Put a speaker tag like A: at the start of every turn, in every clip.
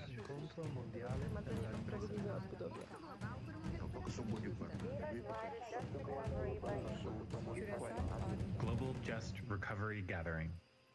A: Incontro mondiale per la ripresa
B: Global Just Recovery Gathering.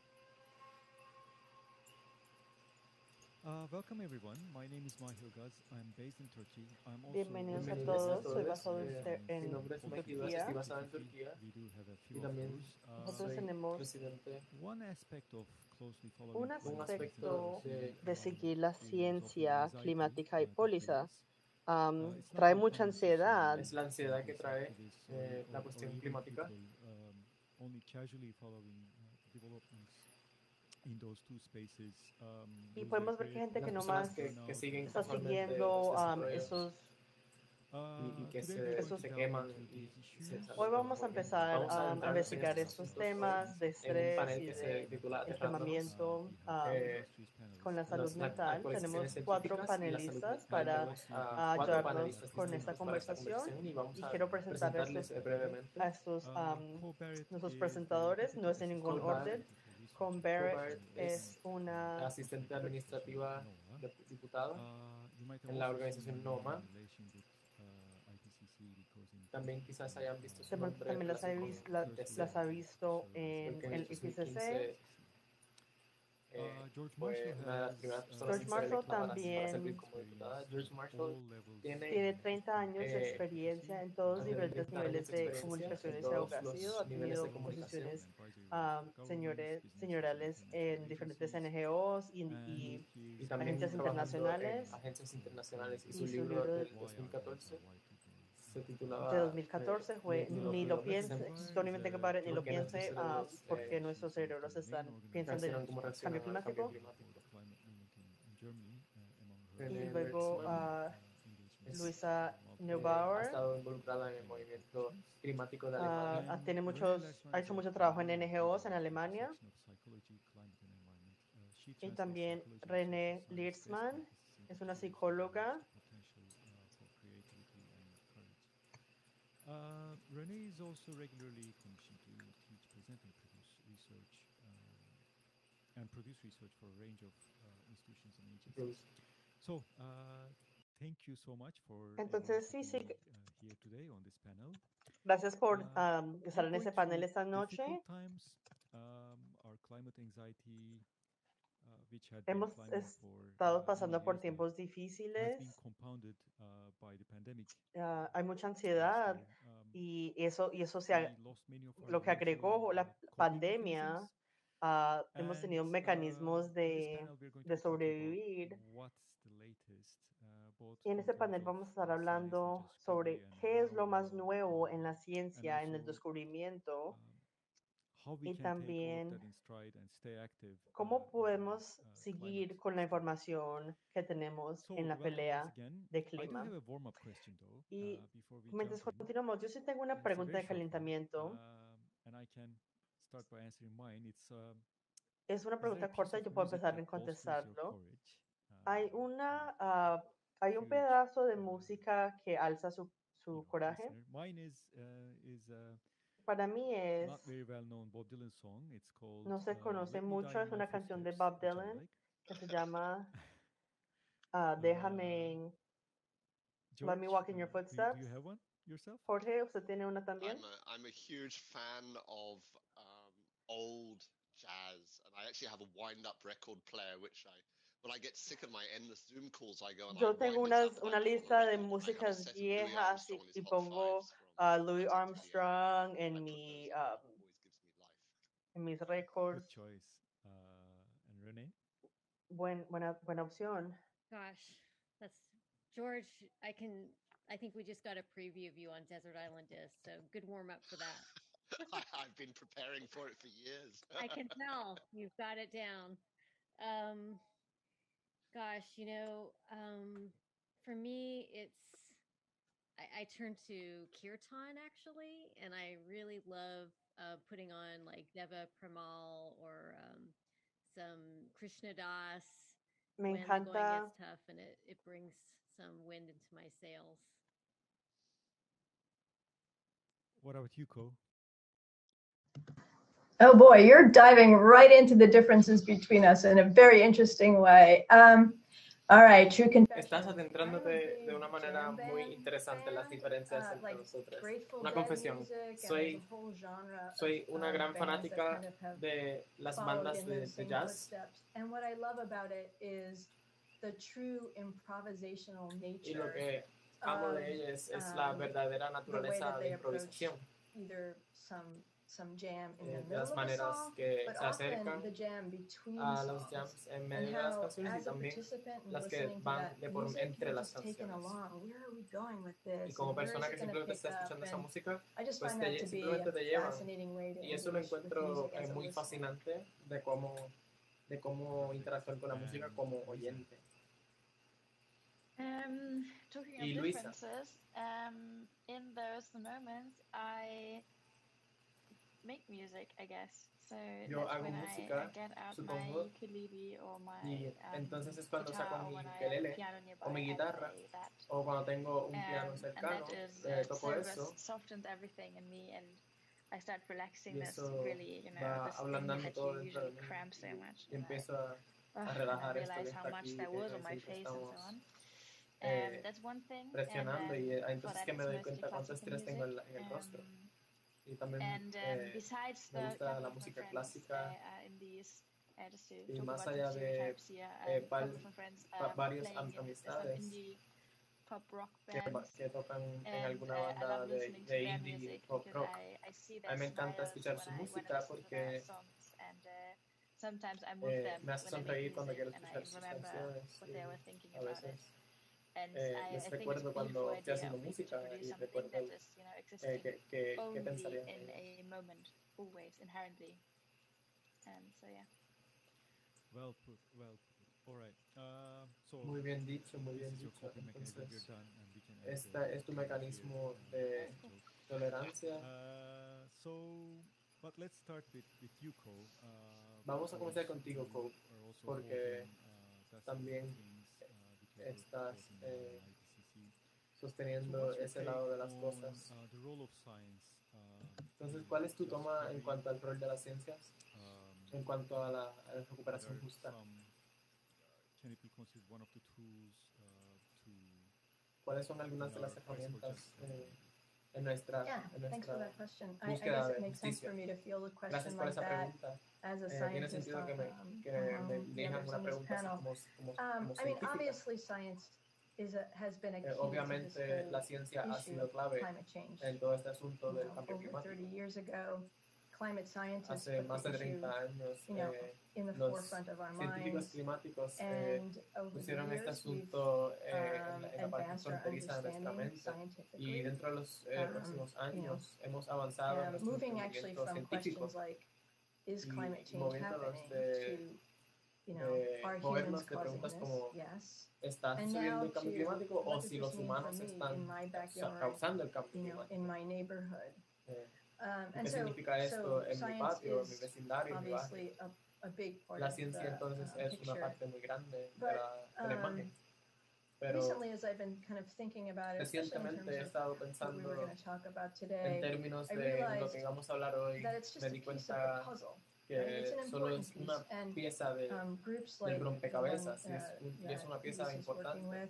C: Welcome everyone. My name is Mahir Gaz. I'm based in Turkey. I'm also
D: Bienvenidos a
E: Bienvenidos a
D: todos, soy
E: todos.
D: basado
E: Mi nombre es
D: en
E: Mike Vivas,
D: Turquía.
E: estoy basado en Turquía
C: we do have a
E: y
C: few of
E: también
C: those.
D: Nosotros
E: soy
D: tenemos
E: presidente.
C: One aspect of closely
D: un
C: following
D: aspecto
E: de-
D: de seguir la
C: is often
D: ciencia
C: anxiety
D: climática y
C: that
D: póliza.
C: brings. It's not
D: Trae
C: often
D: mucha ansiedad.
E: Es la ansiedad que trae
C: scientists
E: la
C: or
E: cuestión
C: even
E: climática.
C: people, only casually following the developments in those two spaces.
D: Y podemos ver que hay gente que
E: Las
D: nomás
E: personas que siguen
D: está
E: casualmente
D: siguiendo
E: desarrollos y que se queman.
D: Hoy vamos a empezar
E: Vamos a
D: a
E: entrar
D: investigar
E: en
D: estos temas de
E: en un
D: estrés
E: panel
D: y
E: que se
D: de
E: titula Aterrándonos,
D: entrenamiento con la salud mental.
E: actualizaciones
D: Tenemos 4
E: científicas y la salud
D: panelistas
E: mental.
D: para
E: Tenemos a 4
D: ayudarnos
E: panelistas
D: con esta
E: distintos para esta
D: conversación.
E: y vamos
D: Y
E: a
D: quiero presentarles
E: presentarles brevemente.
D: a estos nuestros presentadores, no es en ningún orden. Con Barrett es una
E: asistente administrativa diputada en la organización NOMA. También quizás hayan visto su nombre
D: también las ha visto en el IPCC.
C: George
E: Fue
C: Marshall
E: una de las primeras personas
D: George
E: en ser
D: Marshall
E: electa para
D: también
E: servir como diputada. George Marshall
D: tiene 30 años de experiencia en todos los diferentes niveles de comunicaciones y abogacía. Ha tenido posiciones señorales en diferentes NGOs y
E: también
D: agencias internacionales.
E: Agencias internacionales. Y
D: Y
E: su libro del 2014 se titulaba
D: de 2014 fue Ni lo piense, Don't Even Think About It, ni lo piense, porque nuestros cerebros piensan del cambio climático. Y luego Luisa Neubauer
E: ha estado involucrada en el movimiento climático de Alemania.
D: ha hecho mucho trabajo en NGOs en Alemania. Y también René Liersman es una psicóloga.
C: René is also regularly commissioned to teach, present, and produce research for a range of institutions and agencies. So, thank you so much for
D: Entonces,
C: here today on this panel.
D: Gracias por estar en ese panel esta noche.
C: Our climate anxiety, which had
D: Hemos estado pasando por tiempos difíciles. Hay mucha ansiedad y eso lo que agregó la pandemia. Hemos tenido mecanismos de sobrevivir. Y en este panel vamos a estar hablando sobre qué es lo más nuevo en la ciencia, en el descubrimiento, y también cómo podemos seguir con la información que tenemos en la pelea de clima. Y mientras continuamos, yo sí tengo una pregunta de calentamiento. Es una pregunta corta y yo puedo empezar en contestarlo. Hay un pedazo de música que alza su coraje. Para mí no se conoce mucho, es una canción de Bob Dylan que se llama Déjame, Let Me Walk in Your Footsteps.
C: Do you have one yourself?
D: Jorge, ¿usted tiene una también?
F: I'm a huge fan of old jazz, and I actually have a wind-up record player, which when I get sick of my endless Zoom calls, I go and
D: Yo tengo una lista de músicas viejas y pongo Louis Armstrong en mis récords.
C: Good choice. And Renee?
D: Buena opción.
G: Gosh, that's George. I think we just got a preview of you on Desert Island Disc, so good warm up for that.
F: I've been preparing for it for years.
G: I can tell you've got it down. Gosh, for me, I turn to kirtan actually, and I really love putting on like Deva Premal or some Krishna Das.
D: Me
G: when
D: encanta.
G: The going gets tough, and it brings some wind into my sails.
C: What about you, Ko?
H: Oh boy, you're diving right into the differences between us in a very interesting way.
D: All right, true confession.
E: Estás adentrándote de una manera muy interesante en las diferencias entre nosotros. Una confesión, soy una gran fanática de las bandas de jazz. Y lo que amo de ellas es la verdadera naturaleza de improvisación. De las maneras que se acercan a los jams en medio de las canciones y también las que van entre las canciones. Y como persona que simplemente está escuchando esa música, pues simplemente te llevan. Y eso lo encuentro muy fascinante de cómo interactuar con la música como oyente.
H: Talking of differences, in those moments I make music, I guess. So
E: Yo
H: that's
E: hago
H: when
E: música,
H: I get out
E: supongo,
H: my ukulele or my
E: y entonces es cuando
H: guitar,
E: saco
H: or
E: mi
H: when I have
E: ukelele
H: a piano nearby,
E: o mi
H: I
E: guitarra,
H: play that.
E: o cuando tengo un piano
H: And
E: cercano,
H: that is
E: toco eso,
H: softens everything in me, and I start relaxing
E: y
H: this
E: eso
H: really, you know,
E: va
H: this thing
E: ablandando
H: that
E: todo
H: you
E: dentro de
H: usually
E: mí,
H: cramp so much.
E: y empiezo a
H: And I
E: relajar esto que
H: realize how
E: está
H: much
E: aquí,
H: there was on my
E: siempre
H: face and so
E: estamos
H: on. That's one thing.
E: presionando,
H: And
E: y
H: for
E: entonces
H: that
E: que me
H: it's
E: doy
H: mostly
E: cuenta cuánto
H: classical
E: estrés tengo
H: music.
E: en el rostro. Y también
H: Besides
E: me
H: the
E: gusta
H: couple
E: la
H: of my
E: música
H: friends,
E: clásica,
H: in these, just to
E: y
H: talk
E: más
H: about
E: allá
H: the
E: de
H: stereotypes here, a couple of my friends
E: varios
H: playing in some
E: amistades
H: indie pop rock
E: que
H: bands,
E: tocan en
H: and
E: alguna
H: I
E: banda
H: love listening to
E: de
H: their
E: indie
H: music
E: pop
H: because
E: rock.
H: I see
E: A
H: their
E: mí me encanta
H: smiles
E: escuchar su
H: when I
E: música
H: listen to their
E: porque
H: songs, and sometimes I'm with them
E: me hace
H: when I make
E: sonreír cuando
H: music,
E: quiero
H: and I
E: escuchar sus
H: remember
E: canciones,
H: what they were thinking
E: a
H: about it.
E: veces
H: And
E: les
H: I think it's
E: recuerdo
H: a
E: cuando
H: beautiful
E: estoy
H: idea
E: haciendo
H: of being able to
E: música
H: produce
E: y
H: something
E: recuerdo
H: that is, you know, existing
E: qué
H: only
E: pensarían
H: in
E: ellos.
H: a moment, always, inherently. And so, yeah.
C: Well put, well put. All right. So
E: Muy bien dicho, muy bien
C: this is your
E: dicho.
C: coping mechanism. We're
E: Entonces,
C: done, and we can end
E: este es tu
C: the
E: mecanismo
C: here,
E: de tolerancia.
C: But let's start with you, Cole.
E: Vamos a comenzar contigo, Cole, porque también estás sosteniendo ese lado de las cosas. Entonces, ¿cuál es tu toma en cuanto al rol de las ciencias? En cuanto a la recuperación justa. ¿Cuáles son algunas de las herramientas en nuestra búsqueda de justicia? Gracias por esa pregunta. Tiene sentido que me dirijan una pregunta así como científica. Obviamente la ciencia ha sido clave en todo este asunto del cambio climático. Hace más de 30 años los científicos climáticos pusieron este asunto en la parte fronteriza de nuestra mente, y dentro de los próximos años hemos avanzado en nuestros conocimientos científicos y moviéndonos de movernos de preguntas como ¿está sucediendo el cambio climático o si los humanos están causando el cambio climático? ¿Qué significa esto en mi patio, en mi vecindario, en mi barrio? La ciencia entonces es una parte muy grande de la imagen. Pero recientemente he estado pensando en términos de lo que vamos a hablar hoy. Me di cuenta que solo es una pieza del rompecabezas y es una pieza importante.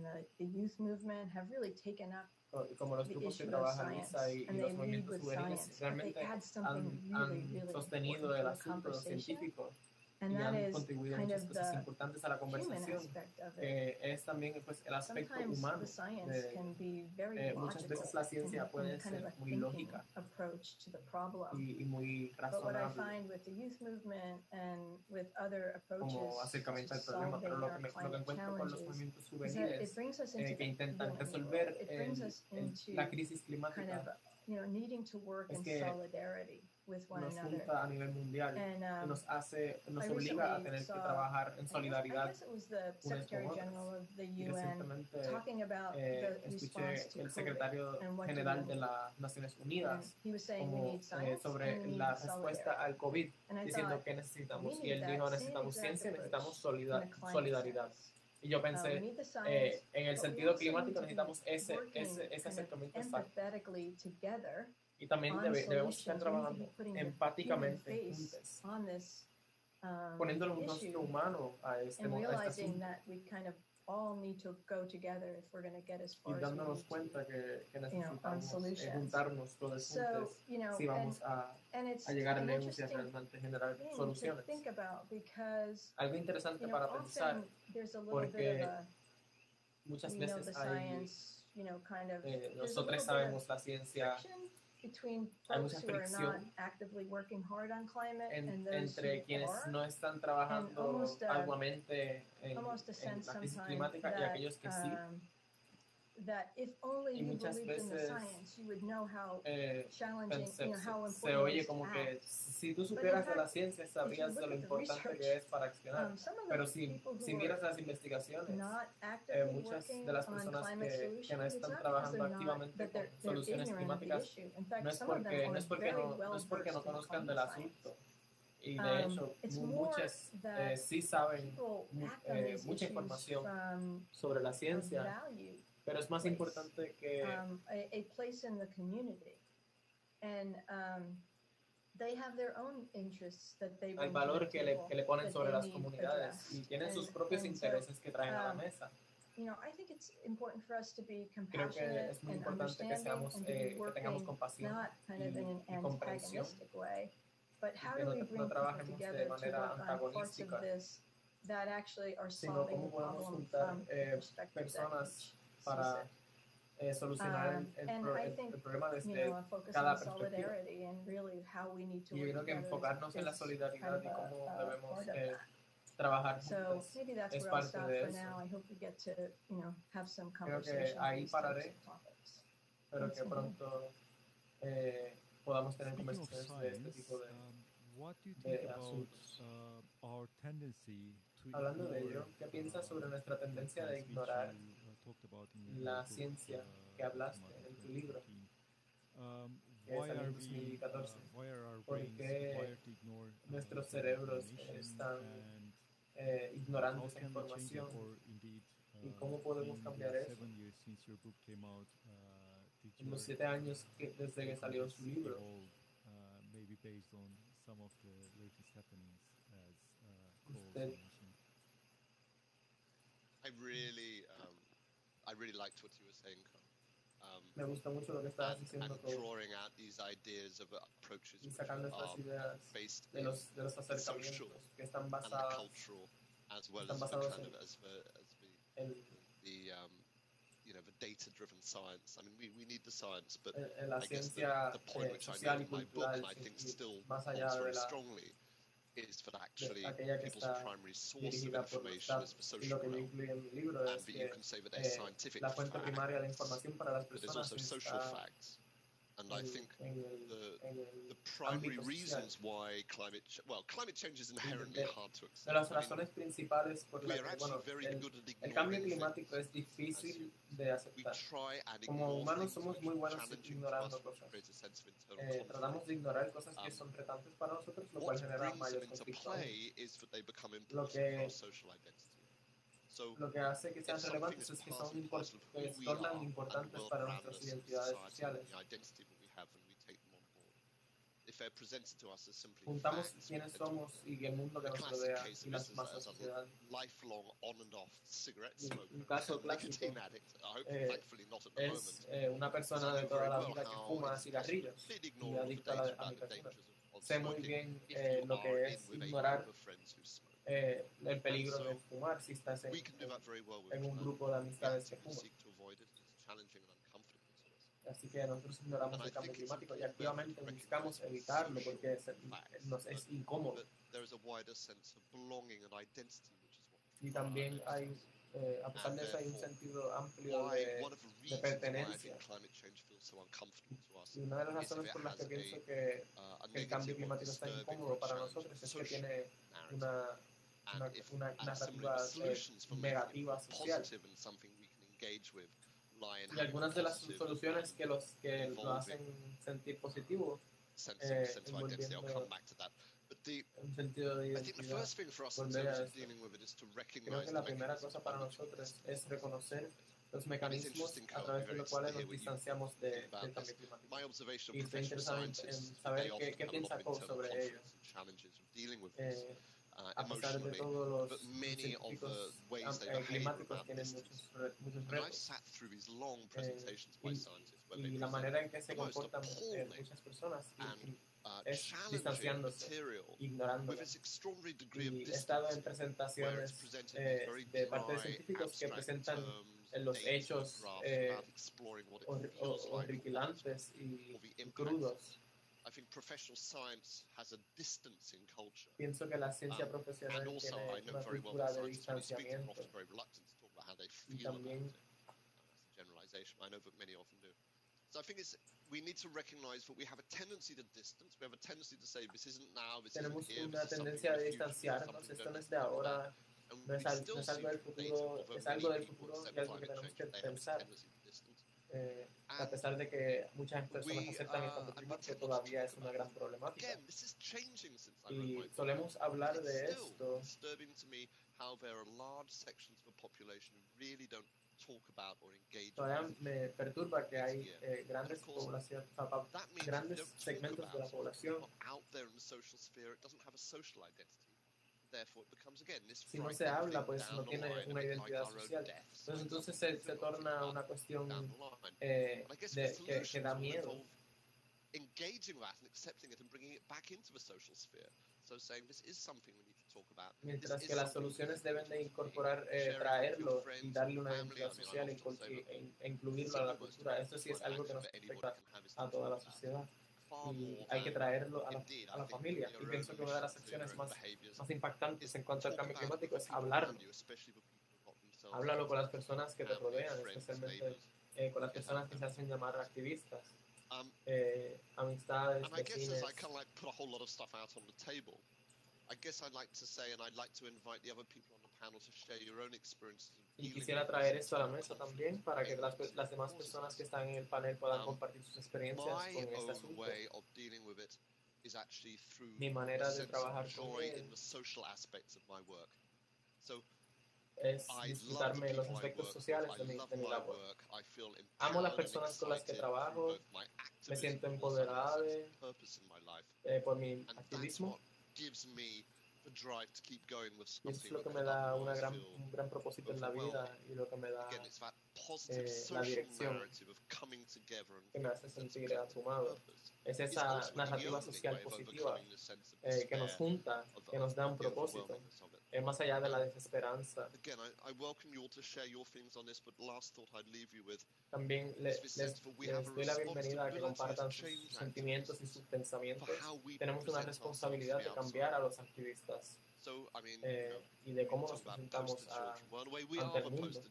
E: Como los grupos que trabajan Lisa y los movimientos juveniles realmente han sostenido el asunto científico y han contribuido muchas cosas importantes a la conversación. Es también pues, el aspecto humano. Muchas veces la ciencia puede ser muy lógica y muy razonable como acercamiento al problema, pero lo que encuentro con los movimientos juveniles que intentan resolver la crisis climática es que nos junta a nivel mundial y nos obliga a tener que trabajar en solidaridad unos con otros. Y recientemente escuché el secretario general de las Naciones Unidas como, sobre la respuesta al COVID, diciendo que necesitamos, y él dijo necesitamos ciencia, necesitamos solidaridad. Y yo pensé, en el sentido climático necesitamos ese acercamiento exacto. Y también debemos estar trabajando empáticamente juntos
I: poniéndole un rostro humano a este
E: realizing
I: asunto.
E: that we kind of all need to go together if we're going to get as far
I: Y
E: as we
I: dándonos
E: need
I: cuenta que
E: on
I: necesitamos
E: solutions.
I: juntarnos todos
E: So,
I: juntos si vamos
E: and it's
I: a llegar
E: an
I: lejos y a
E: interesting
I: realmente generar
E: thing to
I: soluciones.
E: think about because
I: Algo interesante para pensar,
E: often there's a little bit of
I: porque
E: a
I: muchas
E: we know
I: veces
E: the
I: hay,
E: science, kind of there's a
I: nosotros
E: little bit
I: sabemos
E: of
I: la ciencia,
E: friction between
I: hay
E: folks
I: mucha
E: who are not
I: fricción
E: actively working hard on climate and those
I: entre
E: who
I: quienes
E: are.
I: no están trabajando
E: almost
I: arduamente en
E: almost a
I: la
E: sense
I: crisis
E: sometimes
I: climática y
E: that,
I: aquellos que sí.
E: That if only
I: Y
E: you
I: muchas
E: believed in the
I: veces,
E: science, you would know how challenging,
I: se
E: how
I: se
E: important it
I: oye
E: is to
I: como que
E: act.
I: si tú
E: But in
I: supieras de la
E: fact,
I: ciencia sabrías de
E: look
I: lo
E: at the
I: importante
E: research,
I: que es para accionar.
E: some of
I: Pero
E: the
I: si
E: people who
I: miras
E: are
I: las investigaciones,
E: not actively
I: muchas
E: working
I: de las
E: on
I: personas
E: climate
I: que
E: solutions,
I: no
E: it's
I: están
E: not because
I: trabajando
E: they're not,
I: activamente
E: that
I: con
E: they're
I: soluciones
E: ignorant of the
I: climáticas,
E: issue. In fact,
I: no es
E: some of them
I: porque,
E: are very well
I: no es porque no
E: versed in
I: conozcan
E: climate
I: del
E: science.
I: asunto. Y de hecho,
E: It's more
I: muchas
E: that
I: sí saben
E: people act on these
I: mucha
E: issues
I: información
E: from
I: sobre la
E: a
I: ciencia,
E: value
I: pero es más
E: place,
I: importante que
E: a place in the community, and they have their own interests that they
I: al
E: bring to
I: valor
E: the
I: que
E: table
I: le ponen
E: that
I: sobre
E: they
I: las
E: need
I: comunidades
E: addressed.
I: y tienen sus
E: And-
I: propios
E: and so,
I: intereses que traen a la mesa.
E: I think it's important for us to be
I: Creo que
E: compassionate
I: es muy
E: and
I: importante que
E: understanding
I: seamos,
E: and to be
I: que tengamos
E: working
I: compasión
E: not kind of in an
I: y comprensión,
E: antagonistic way, but how
I: que
E: do
I: no,
E: we
I: no
E: bring people
I: trabajemos de
E: together to
I: manera
E: work on parts of
I: antagonística,
E: this that actually are
I: sino
E: solving
I: cómo
E: the
I: podemos
E: problem
I: juntar
E: from the perspective that
I: personas
E: each sees
I: para
E: it.
I: solucionar
E: And I think,
I: el problema desde
E: a focus
I: cada
E: on
I: perspectiva.
E: solidarity and really how we need to
I: Y yo
E: work
I: creo que
E: together
I: enfocarnos en la
E: is
I: solidaridad
E: kind
I: y
E: of
I: cómo
E: a
I: debemos
E: part of that.
I: trabajar
E: So
I: juntos
E: maybe that's
I: es
E: where I'll
I: parte
E: stop
I: de
E: for
I: eso.
E: now. I hope we get to, have some
I: Creo que
E: conversation on
I: ahí
E: these types
I: pararé,
E: of topics.
I: pero
E: Thanks,
I: que pronto podamos tener
C: Speaking of
I: conversaciones de este
C: science,
I: tipo de
C: what do you
I: de
C: think about
I: asuntos.
C: our tendency to
I: Hablando de
C: ignore,
I: ello, ¿qué piensas sobre nuestra
C: the
I: tendencia de
C: science which
I: ignorar
C: you, talked about in your
I: la
C: book,
I: ciencia que hablaste
C: Automatic
I: en tu libro,
C: 2014?
I: que
C: Why
I: salió
C: are
I: en
C: we,
I: 2014?
C: why are our
I: ¿Por
C: brains
I: qué
C: wired to ignore
I: nuestros
C: that
I: cerebros
C: information,
I: están
C: and
I: ignorando
C: how
I: esa
C: can we change
I: información?
C: it, or indeed,
I: ¿Y cómo podemos
C: in
I: cambiar
C: the
I: eso?
C: 7 years since your book came out, did
I: En los
C: your
I: 7 años desde que salió su
C: consciousness
I: libro,
C: evolve, maybe based on some of the latest happenings, as Cole
I: Usted-
C: mentioned?
F: I really liked what you were saying, Cole.
I: me gusta mucho lo que estabas
F: And
I: diciendo, Cole,
F: drawing out these ideas of approaches
I: y
F: which
I: sacando
F: are
I: estas ideas
F: based
I: de
F: in
I: los acercamientos que están
F: and the
I: basadas
F: cultural, as well
I: están
F: as the
I: basados
F: kind
I: en-
F: of
I: en,
F: the data-driven science. I mean, we need the science, but
I: en la
F: I guess
I: ciencia
F: the point which I
I: social
F: made
I: y
F: in my book,
I: cultural,
F: and I think
I: y
F: still
I: más
F: holds
I: allá de
F: very
I: la
F: strongly, is that actually
I: aquella que
F: people's
I: está
F: primary source of
I: dirigida por los
F: information is
I: datos.
F: the
I: Y
F: social
I: lo que yo
F: realm.
I: incluí en mi libro es
F: And you
I: que
F: can say that they're scientific
I: la fuente primaria de
F: facts,
I: información para las
F: but there's
I: personas
F: also social
I: está
F: facts. And I think
I: en
F: the
I: el
F: primary
I: ámbito social.
F: reasons why climate change is inherently hard to
I: De las
F: accept. I mean,
I: razones principales por
F: we
I: las
F: are
I: que,
F: actually
I: bueno,
F: very good at
I: el cambio
F: ignoring
I: climático
F: things.
I: es difícil de
F: We
I: aceptar.
F: try and
I: Como
F: ignore
I: humanos
F: things
I: somos
F: which
I: muy
F: are
I: buenos
F: challenging to
I: ignorando
F: us, which
I: cosas.
F: create a sense of internal
I: Tratamos
F: conflict.
I: de ignorar cosas que son retantes para nosotros, lo cual
F: What
I: genera
F: brings them
I: mayor
F: into
I: conflicto aún.
F: play is that they become
I: Lo
F: important
I: que-
F: for our social identity. So
I: Lo que hace que
F: if
I: sean
F: something
I: relevantes
F: is
I: es que
F: part
I: son
F: and parcel of
I: que
F: who we
I: tornan
F: are and the
I: importantes
F: world
I: para
F: around
I: nuestras
F: us, and
I: identidades
F: society,
I: sociales.
F: and the identity that we have, and we take them on board. If they're presented to us as simply
I: Juntamos
F: facts, we
I: quiénes
F: tend to
I: somos y el mundo que
F: the
I: nos
F: classic
I: rodea
F: case
I: y
F: of
I: las
F: this is
I: masas
F: as a
I: sociedad.
F: lifelong on and off cigarette
I: Un
F: smoker,
I: caso clásico
F: nicotine addict. I hope,
I: eh,
F: thankfully, not at the moment.
I: es una persona de toda la vida que fuma cigarrillos
F: Completely
I: y
F: ignore all the
I: adicta a
F: data
I: la
F: about the
I: nicotina.
F: dangers of
I: Sé muy
F: smoking
I: bien
F: if you
I: lo
F: are
I: que
F: in
I: es
F: with a
I: ignorar
F: group of friends who smoke.
I: el peligro
F: And so
I: de fumar si estás
F: We can do that very well with
I: en un
F: climate.
I: grupo de
F: We
I: amistades que
F: actively
I: fuman.
F: seek to avoid it. It's challenging and uncomfortable to us.
I: Así que nosotros ignoramos
F: And I
I: el cambio
F: think it's
I: climático y
F: important,
I: activamente
F: therefore, to
I: buscamos
F: recognize
I: evitarlo
F: social
I: porque
F: facts,
I: nos es incómodo.
F: But there is a wider sense of belonging and identity, which is what
I: Y también hay, a pesar de eso, hay un sentido amplio de
F: one of the reasons why I
I: pertenencia.
F: think climate change feels so uncomfortable to us
I: Y una de las
F: is if
I: razones
F: it
I: por las
F: has
I: que pienso
F: a
I: que el
F: negative
I: cambio
F: or
I: climático está
F: disturbing
I: incómodo
F: or
I: para
F: challenging
I: nosotros es que
F: social
I: tiene
F: narrative.
I: una
F: And if
I: narrativa
F: similarly, the solutions for making it
I: negativa social.
F: positive and something we can engage with lie in
I: Y
F: having
I: algunas
F: a
I: de las
F: positive
I: soluciones que lo hacen sentir positivo,
F: sense of identity. I'll
I: envolviendo
F: come back to that. But
I: un sentido de
F: I think the
I: identidad.
F: first thing for us in
I: Volver a
F: terms of
I: esto.
F: dealing with it is to
I: Creo
F: recognize
I: que
F: the
I: la primera
F: mechanisms
I: cosa
F: by
I: para
F: which we
I: nosotros
F: do
I: es
F: this.
I: reconocer los mecanismos
F: interesting,
I: a
F: Carl,
I: través de
F: very
I: los cuales
F: interesting to
I: nos
F: hear what you
I: distanciamos
F: think about
I: del cambio
F: this.
I: climático.
F: My observation
I: Y
F: of
I: estoy
F: professional
I: interesado
F: scientists
I: en
F: is that
I: saber
F: they often
I: qué
F: have a lot
I: piensa
F: of
I: Cole
F: internal
I: sobre ello.
F: conflicts and challenges of dealing with this.
I: a pesar de todos los científicos climáticos tienen muchos retos. Y la manera en que se comportan muchas personas es distanciándose, ignorando. Y he estado en presentaciones de parte de científicos que presentan los hechos horripilantes y crudos. Pienso que la ciencia profesional tiene una cultura de distanciamiento y también
F: So I think we need to recognize that we have a tendency to distance. We have a tendency to say this isn't now, this
I: tenemos
F: isn't here,
I: una tendencia de distanciarnos, esto no es de ahora, no es algo del futuro, es algo del futuro y algo que tenemos que pensar. A pesar de que muchas personas aceptan el cambio climático, todavía es una gran problemática. Y solemos hablar de esto. Todavía me perturba que hay grandes segmentos de la población. Si no se habla, pues no tiene una identidad social. Entonces se torna una cuestión que da miedo. Mientras que las soluciones deben de incorporar, traerlo y darle una identidad social e incluirlo a la cultura. Esto sí es algo que nos afecta a toda la sociedad. Y hay que traerlo a la familia. Y pienso que una de las acciones más impactantes en cuanto al cambio climático es hablarlo. Háblalo con las personas que te rodean, especialmente con las personas que se hacen llamar activistas, amistades, vecinos. Y quisiera traer esto a la mesa también para que las demás personas que están en el panel puedan compartir sus experiencias con este asunto. Mi manera de trabajar con él es disfrutarme los aspectos sociales de mi labor. Amo las personas con las que trabajo, me siento empoderada por mi activismo. Y eso es lo que me da un gran propósito en la vida y lo que me da la dirección que me hace sentir abrumado. Es esa narrativa social positiva que nos junta, que nos da un propósito, más allá de la desesperanza. También les doy la bienvenida a que compartan sus sentimientos y sus pensamientos. Tenemos una responsabilidad de cambiar a los activistas y de cómo nos presentamos ante el mundo.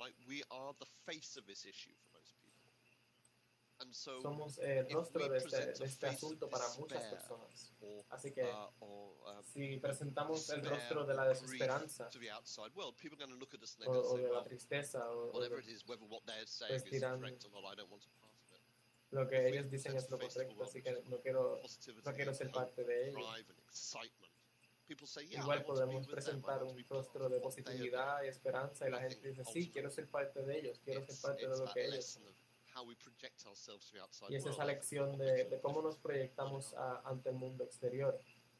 I: Somos el rostro de este asunto para muchas personas. Así que si presentamos el rostro de la desesperanza o de la tristeza, pues dirán lo que ellos dicen es lo correcto, así que no quiero ser parte de ello. Igual podemos presentar un rostro de positividad y esperanza y la gente dice, sí, quiero ser parte de ellos, quiero ser parte de lo que ellos son. Y es esa lección de cómo nos proyectamos ante el mundo exterior.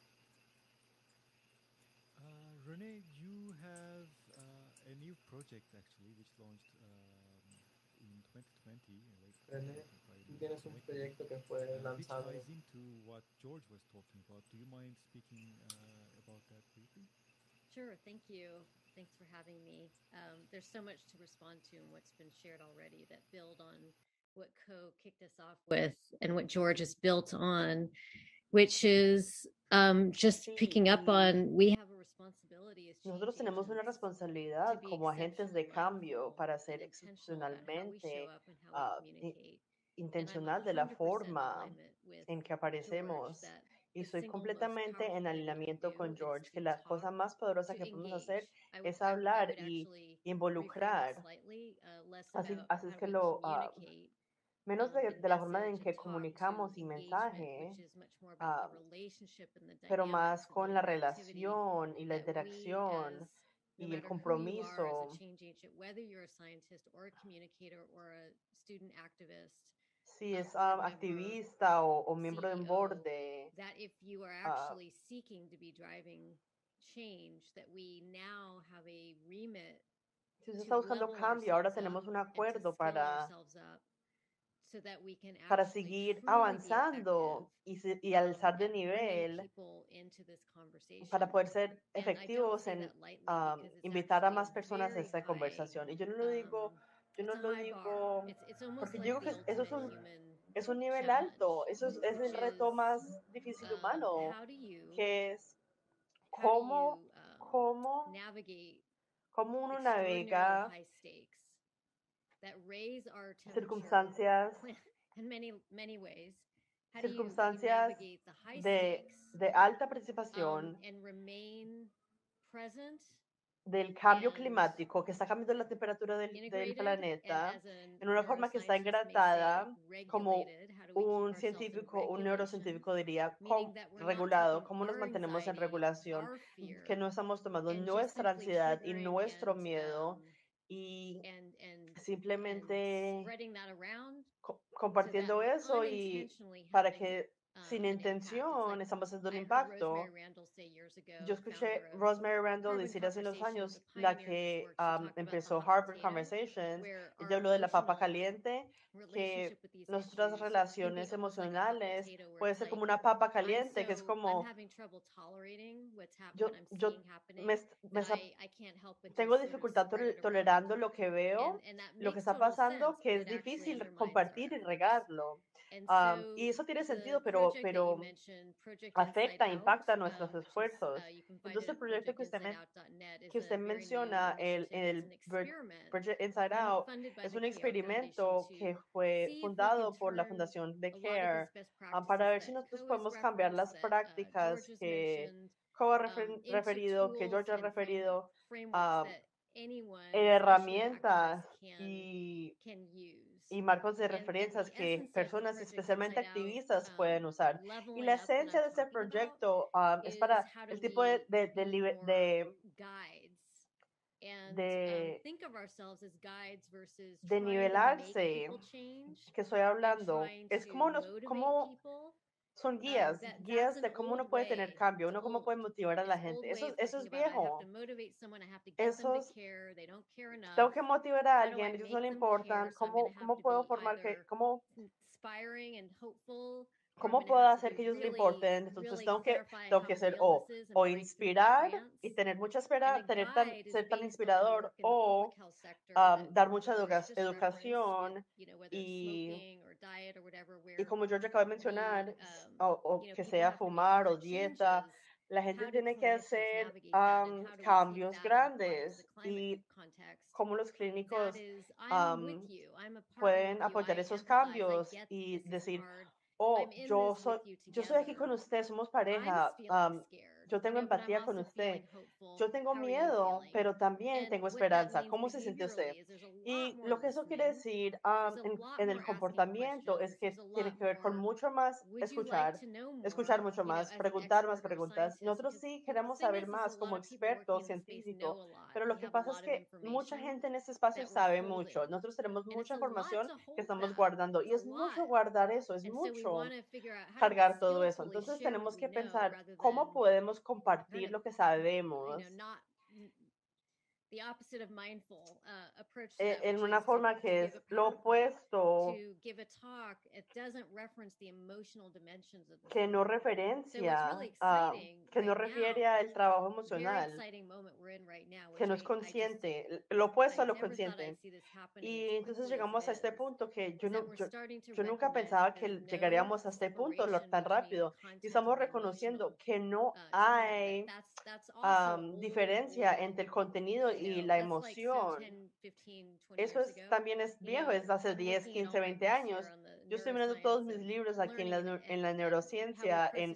C: René, you have a new project actually which launched in 2020.
I: René, tú tienes un proyecto que fue lanzado.
C: Which ties into what George was talking about. Do you mind speaking about that briefly?
G: Sure, thank you. Thanks for having me. There's so much to respond to and what's been shared already that build on what Co kicked us off with and what George has built on, which is just picking up on, we have a responsibility.
D: Nosotros tenemos una responsabilidad como agentes de cambio para ser excepcionalmente intencional de la forma en que aparecemos. Y estoy completamente en alineamiento con George, que la cosa más poderosa que podemos hacer es hablar y involucrar. Así es que menos de la forma en que comunicamos y mensaje, pero más con la relación y la interacción y el compromiso. Si es activista o miembro de un board Si usted está buscando cambio, ahora tenemos un acuerdo para seguir avanzando y alzar de nivel para poder ser efectivos en invitar a más personas a esta conversación. Y yo no lo digo porque yo digo que eso es un nivel alto, es el reto más difícil humano, que es cómo uno navega circunstancias de alta participación del cambio climático que está cambiando la temperatura del planeta en una forma que está engratada, como un científico, un neurocientífico diría, regulado, cómo nos mantenemos en regulación, que no estamos tomando nuestra ansiedad y nuestro miedo y simplemente compartiendo eso y para que sin intención estamos haciendo un impacto. Yo escuché Rosemary Randall decir hace unos años, la que empezó Harvard Conversations, ella habló de la papa caliente, que nuestras relaciones emocionales puede ser como una papa caliente, que es como tengo dificultad tolerando lo que veo, lo que está pasando, que es difícil compartir y regarlo. Y eso tiene sentido, pero afecta, impacta nuestros esfuerzos. Entonces, el proyecto que usted menciona, el Project Inside Out, es un experimento que fue fundado por la Fundación de CARE para ver si nosotros podemos cambiar las prácticas que Coa ha referido, que George ha referido, herramientas y marcos de referencias que personas, especialmente activistas, pueden usar. Y la esencia de este proyecto es para el tipo de nivelarse que estoy hablando. Es como son guías de cómo uno puede tener cambio, uno cómo puede motivar a la gente. Eso es viejo. Tengo que motivar a alguien, ellos no le importan. ¿Cómo puedo ¿Cómo puedo hacer que ellos le importen? Entonces tengo que ser o inspirar y tener mucha esperanza, ser tan inspirador, o dar mucha educación y como George acaba de mencionar, o que sea fumar o dieta, la gente tiene que hacer cambios grandes y cómo los clínicos pueden apoyar esos cambios y decir, yo soy aquí con usted, somos pareja, yo tengo empatía con usted, yo tengo miedo, pero también tengo esperanza. ¿Cómo se siente usted? Y lo que eso quiere decir en el comportamiento es que tiene que ver con mucho más escuchar mucho más, preguntar más preguntas. Nosotros sí queremos saber más como expertos científicos, pero lo que pasa es que mucha gente en este espacio sabe mucho. Nosotros tenemos mucha información que estamos guardando y es mucho guardar eso, es mucho cargar todo eso. Entonces tenemos que pensar cómo podemos compartir lo que sabemos en una forma que es lo opuesto, que no refiere al trabajo emocional, que no es consciente, lo opuesto a lo consciente. Y entonces llegamos a este punto que yo nunca pensaba que llegaríamos a este punto tan rápido. Y estamos reconociendo que no hay diferencia entre el contenido y la emoción. Eso también es viejo, es hace 10, 15, 20 años. Yo estoy mirando todos mis libros aquí en la neurociencia, en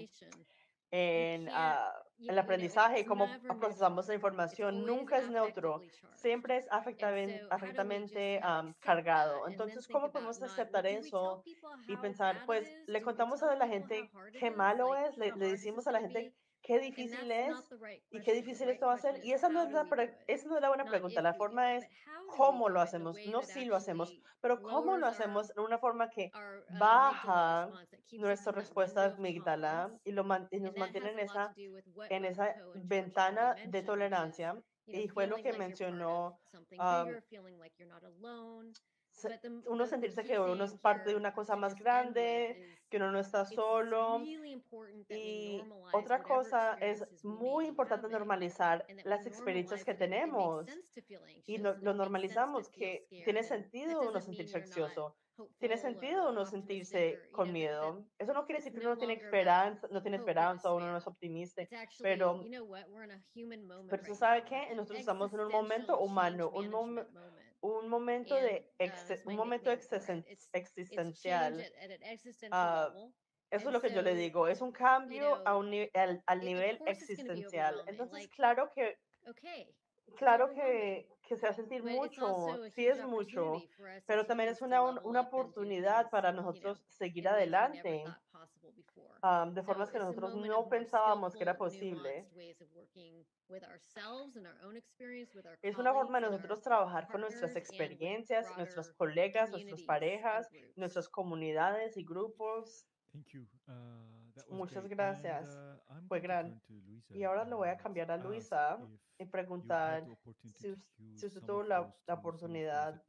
D: el aprendizaje y cómo procesamos la información. Nunca es neutro, siempre es afectamente cargado. Entonces, ¿cómo podemos aceptar eso y pensar, pues, le contamos a la gente qué malo es, le decimos a la gente qué difícil es y qué difícil esto va a ser. Y esa no es la buena pregunta. La forma es cómo lo hacemos, no si lo hacemos, pero cómo lo hacemos en una forma que baja nuestra respuesta amígdala y nos mantiene en esa ventana de tolerancia. Y fue lo que mencionó uno sentirse que uno es parte de una cosa más grande, que uno no está solo. Y otra cosa es muy importante normalizar las experiencias que tenemos. Y lo normalizamos, que tiene sentido uno sentirse ansioso, tiene sentido uno sentirse con miedo. Eso no quiere decir que uno no tiene esperanza o uno no es optimista, pero usted sabe que nosotros estamos en un momento humano, un momento existencial. Eso es lo que yo le digo, es un cambio al nivel existencial. Entonces, claro que se va a sentir mucho, sí es mucho, pero también es una oportunidad para nosotros seguir adelante de formas que nosotros no pensábamos que era posible. Es una forma de nosotros trabajar con nuestras experiencias, nuestros colegas, nuestras parejas, nuestras comunidades y grupos. Muchas gracias. Fue gran. Y ahora lo voy a cambiar a Luisa y preguntar si usted tuvo la oportunidad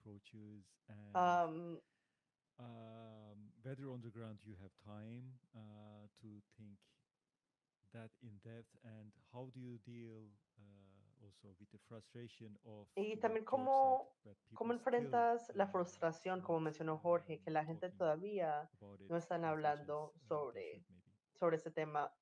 C: whether on the ground you have time to think that in depth, and how do you deal also with the frustration of
D: y también cómo enfrentas la frustración, como mencionó Jorge, que la gente todavía no están hablando sobre ese tema.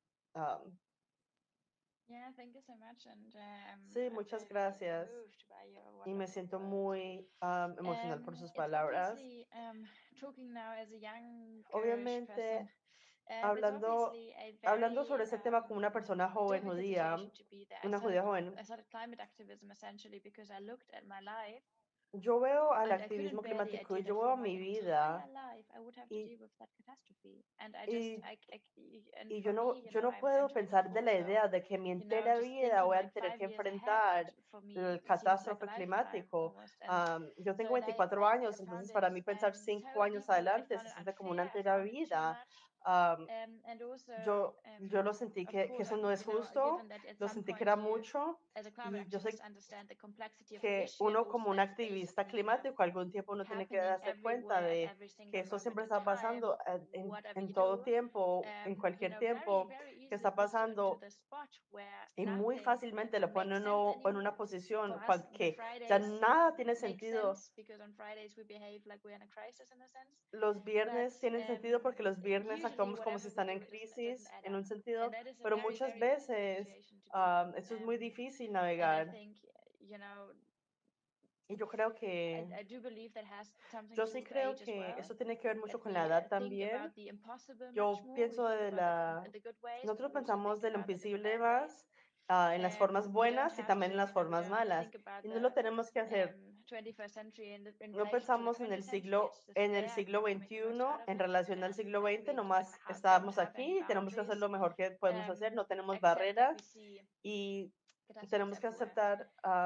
H: Yeah, thank you so much. And
D: sí, muchas gracias. Y me siento muy emocional por sus palabras. Obviamente, hablando sobre ese tema como una persona joven judía, una judía joven, yo veo al activismo climático y yo veo a mi vida y yo no puedo pensar de la idea de que mi entera vida voy a tener que enfrentar el catástrofe climático. Yo tengo 24 años, entonces para mí pensar 5 años adelante se siente como una entera vida. Yo lo sentí que eso no es justo, lo sentí que era mucho, y yo sé que uno como un activista climático algún tiempo uno tiene que darse cuenta de que eso siempre está pasando en todo tiempo, en cualquier tiempo que está pasando, y muy fácilmente lo pone uno en una posición que ya nada tiene sentido. Los viernes tienen sentido porque los viernes actuamos como si están en crisis, en un sentido, pero muchas veces eso es muy difícil navegar. Y yo creo que, yo sí creo que eso tiene que ver mucho con la edad también. Yo pienso nosotros pensamos de lo invisible más en las formas buenas y también en las formas malas. Y no lo tenemos que hacer. No pensamos en el siglo XXI en relación al siglo XX, nomás estamos aquí, tenemos que hacer lo mejor que podemos hacer, no tenemos barreras y tenemos que aceptar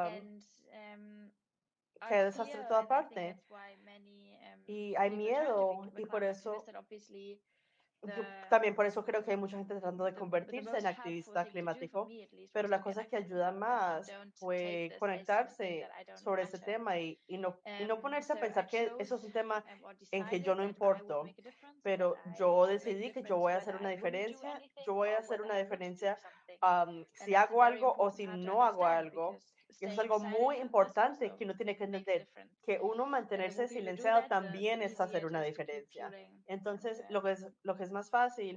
D: que hay desastre en toda parte. Y hay miedo y por eso también por eso creo que hay mucha gente tratando de convertirse en activista climático, pero la cosa que ayuda más fue conectarse sobre ese tema y no ponerse a pensar que eso es un tema en que yo no importo, pero yo decidí que yo voy a hacer una diferencia, si hago algo o si no hago algo. Y eso es algo muy importante que uno tiene que entender, que uno mantenerse silenciado también es hacer una diferencia. Entonces, lo que es más fácil.